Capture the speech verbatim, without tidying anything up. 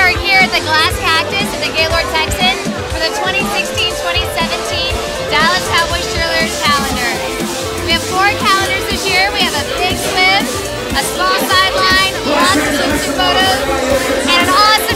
are here at the Glass Cactus at the Gaylord Texan for the twenty sixteen twenty seventeen Dallas Cowboys Cheerleaders calendar. We have four calendars this year. We have a big swim, a small sideline, lots of swimsuit photos, and an awesome